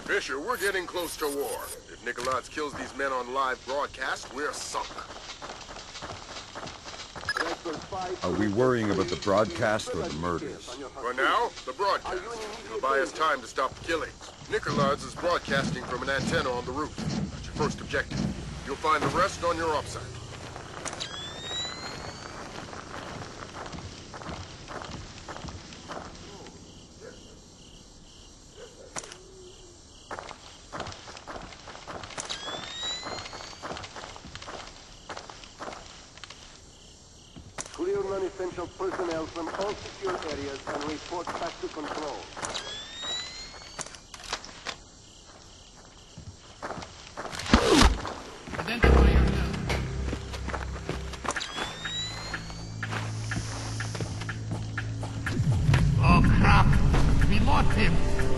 Fisher, we're getting close to war. If Nikolaevs kills these men on live broadcast, we're sunk. Are we worrying about the broadcast or the murders? For now, the broadcast. It'll buy us time to stop the killings. Nikolaevs is broadcasting from an antenna on the roof. That's your first objective. You'll find the rest on your offsite. Clear non-essential personnel from all secure areas and report back to control. Identify yourself. Oh crap! We lost him!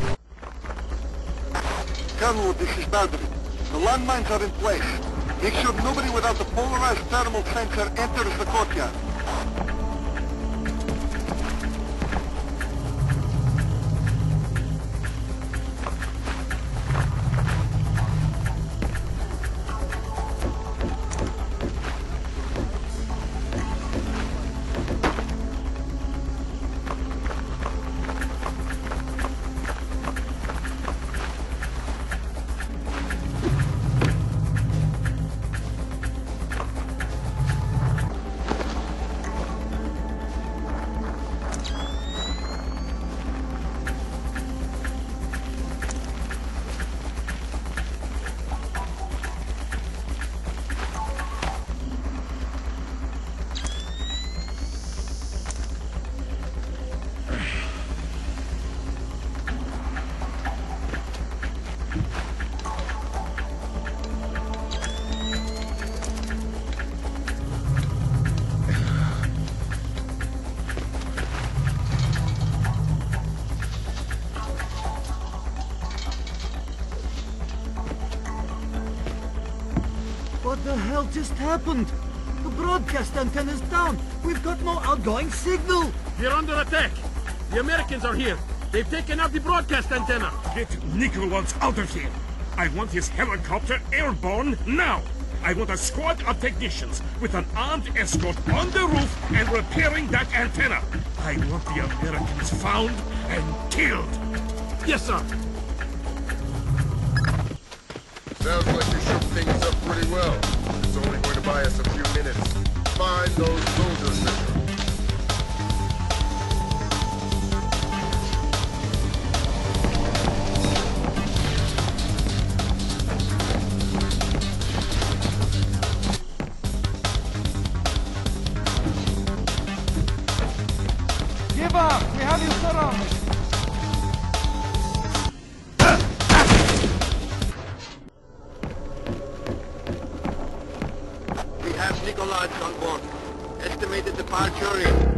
Colonel, this is Baldry. The landmines are in place. Make sure nobody without the polarized thermal sensor enters the courtyard. What the hell just happened? The broadcast antenna's down. We've got no outgoing signal. We're under attack! The Americans are here! They've taken out the broadcast antenna! Get Nikolaevs out of here! I want his helicopter airborne now! I want a squad of technicians with an armed escort on the roof and repairing that antenna! I want the Americans found and killed! Yes, sir! Sounds like you shook things up pretty well. It's only going to buy us a few minutes. Find those soldiers, Fisher. Give up! We have you surrounded! We have Nikolaevs on board. Estimated departure in.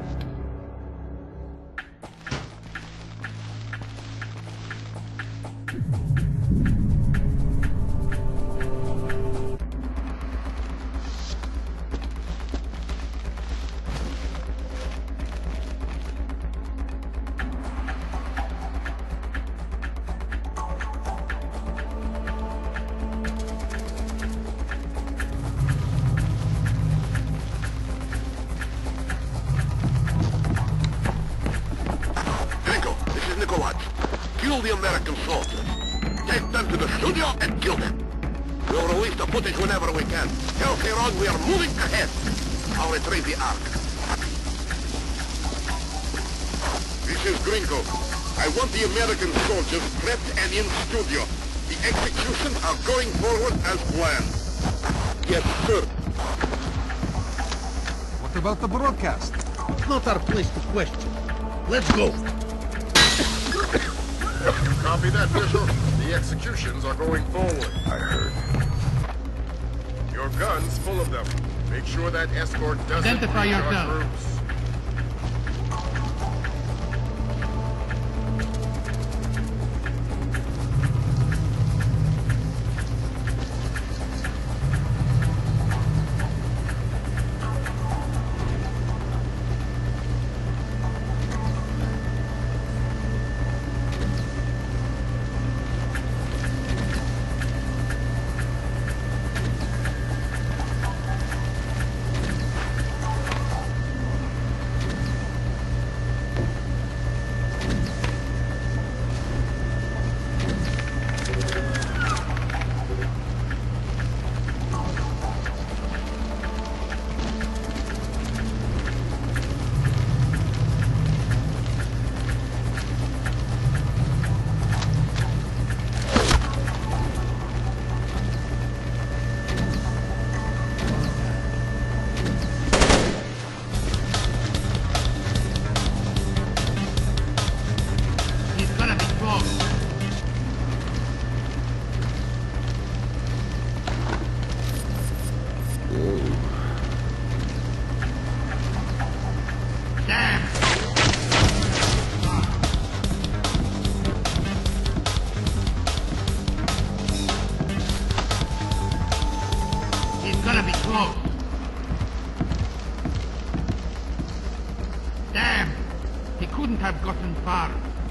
Kill the American soldiers. Take them to the studio and kill them. We'll release the footage whenever we can. Tell Heron we are moving ahead. I'll retrieve the Ark. This is Gringo. I want the American soldiers prepped and in studio. The executions are going forward as planned. Yes, sir. What about the broadcast? Not our place to question. Let's go! Copy that, Fisher. The executions are going forward. I heard. Your gun's full of them. Make sure that escort doesn't Identify reach our yourself. troops. Bar.